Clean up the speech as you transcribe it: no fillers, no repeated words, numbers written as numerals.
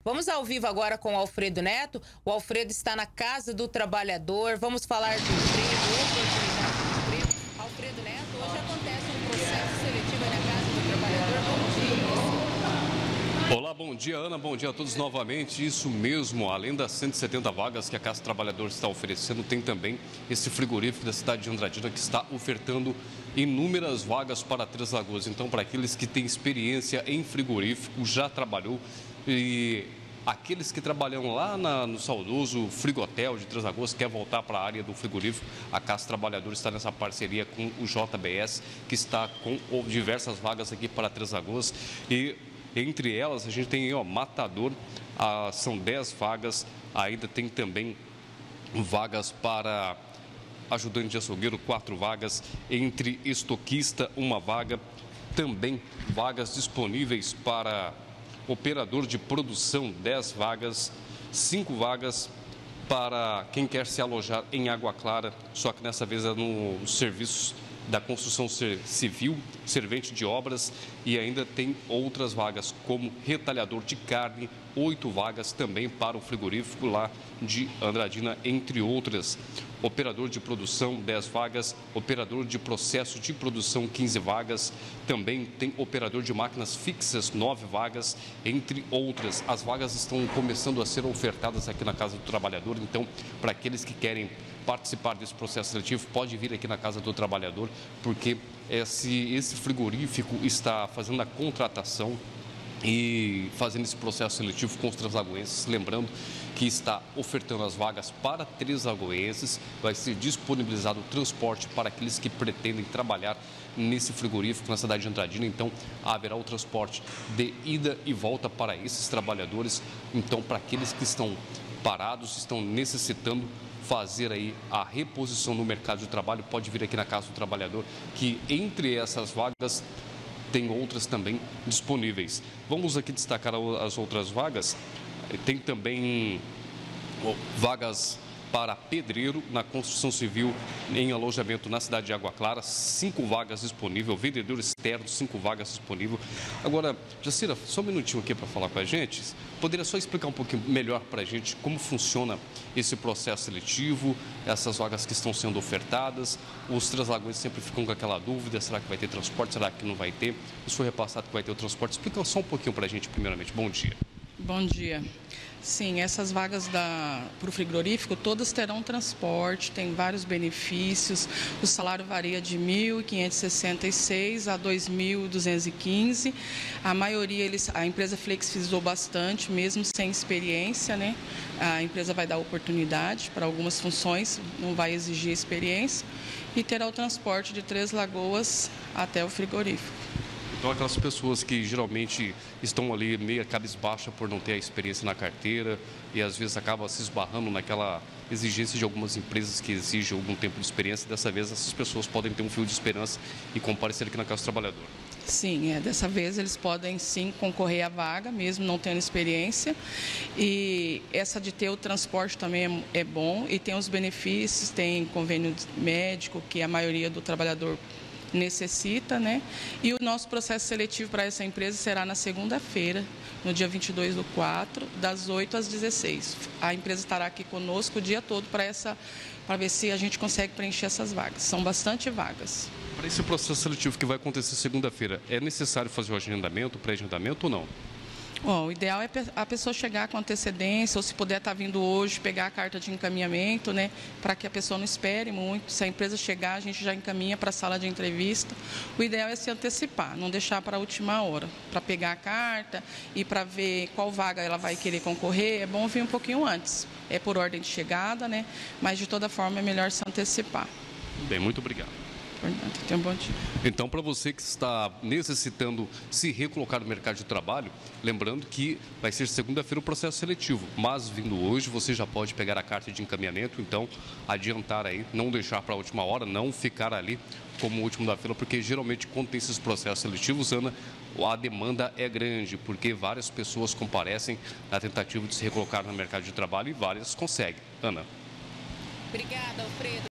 Vamos ao vivo agora com o Alfredo Neto. O Alfredo está na Casa do Trabalhador. Vamos falar de emprego, oportunidade de emprego. Alfredo Neto, hoje acontece um processo seletivo aí na Casa do Trabalhador. Bom dia. Olá, bom dia, Ana. Bom dia a todos novamente. Isso mesmo, além das 170 vagas que a Casa do Trabalhador está oferecendo, tem também esse frigorífico da cidade de Andradina que está ofertando inúmeras vagas para Três Lagoas. Então, para aqueles que têm experiência em frigorífico, já trabalhou, e aqueles que trabalham lá no saudoso Frigotel de Três Lagoas, quer voltar para a área do frigorífico, a Casa do Trabalhador está nessa parceria com o JBS, que está com diversas vagas aqui para Três Lagoas. E entre elas a gente tem aí, Matador, são 10 vagas, ainda tem também vagas para ajudante de açougueiro, 4 vagas, entre estoquista, 1 vaga, também vagas disponíveis para operador de produção, 10 vagas, 5 vagas para quem quer se alojar em Água Clara, só que dessa vez é nos serviços da construção civil, servente de obras, e ainda tem outras vagas como retalhador de carne, 8 vagas também para o frigorífico lá de Andradina, entre outras. Operador de produção, 10 vagas, operador de processo de produção, 15 vagas, também tem operador de máquinas fixas, 9 vagas, entre outras. As vagas estão começando a ser ofertadas aqui na Casa do Trabalhador, então, para aqueles que querem participar desse processo seletivo, pode vir aqui na Casa do Trabalhador, porque esse frigorífico está fazendo a contratação e fazendo esse processo seletivo com os translagoenses, lembrando que está ofertando as vagas para translagoenses, vai ser disponibilizado o transporte para aqueles que pretendem trabalhar nesse frigorífico na cidade de Andradina, então haverá o transporte de ida e volta para esses trabalhadores. Então, para aqueles que estão parados, estão necessitando fazer aí a reposição no mercado de trabalho, pode vir aqui na Casa do Trabalhador, que entre essas vagas tem outras também disponíveis. Vamos aqui destacar as outras vagas. Tem também vagas para pedreiro na construção civil em alojamento na cidade de Água Clara, 5 vagas disponíveis, vendedor externo, 5 vagas disponíveis. Agora, Jacira, só um minutinho aqui para falar com a gente. Poderia só explicar um pouquinho melhor para a gente como funciona esse processo seletivo, essas vagas que estão sendo ofertadas? Os translagoenses sempre ficam com aquela dúvida, será que vai ter transporte, será que não vai ter? Isso foi repassado que vai ter o transporte. Explica só um pouquinho para a gente, primeiramente. Bom dia. Bom dia. Sim, essas vagas para o frigorífico, todas terão transporte, tem vários benefícios. O salário varia de R$ 1.566 a R$ 2.215. A maioria, a empresa flexibilizou bastante, mesmo sem experiência, né? A empresa vai dar oportunidade para algumas funções, não vai exigir experiência. E terá o transporte de Três Lagoas até o frigorífico. Então, aquelas pessoas que geralmente estão ali meio cabisbaixa por não ter a experiência na carteira e às vezes acaba se esbarrando naquela exigência de algumas empresas que exigem algum tempo de experiência, dessa vez essas pessoas podem ter um fio de esperança e comparecer aqui na Casa do Trabalhador. Sim, dessa vez eles podem sim concorrer à vaga, mesmo não tendo experiência. E essa de ter o transporte também é bom e tem os benefícios, tem convênio médico que a maioria do trabalhador necessita, né? E o nosso processo seletivo para essa empresa será na segunda-feira, no dia 22/4, das 8 às 16. A empresa estará aqui conosco o dia todo para ver se a gente consegue preencher essas vagas. São bastante vagas. Para esse processo seletivo que vai acontecer segunda-feira, é necessário fazer o agendamento, pré-agendamento ou não? Bom, o ideal é a pessoa chegar com antecedência, ou se puder estar vindo hoje, pegar a carta de encaminhamento, né? Para que a pessoa não espere muito. Se a empresa chegar, a gente já encaminha para a sala de entrevista. O ideal é se antecipar, não deixar para a última hora. Para pegar a carta e para ver qual vaga ela vai querer concorrer, é bom vir um pouquinho antes. É por ordem de chegada, né? Mas de toda forma é melhor se antecipar. Bem, muito obrigado. Tenha um bom dia. Então, para você que está necessitando se recolocar no mercado de trabalho, lembrando que vai ser segunda-feira o processo seletivo, mas vindo hoje você já pode pegar a carta de encaminhamento, então adiantar aí, não deixar para a última hora, não ficar ali como o último da fila, porque geralmente quando tem esses processos seletivos, Ana, a demanda é grande, porque várias pessoas comparecem na tentativa de se recolocar no mercado de trabalho e várias conseguem. Ana. Obrigada, Alfredo.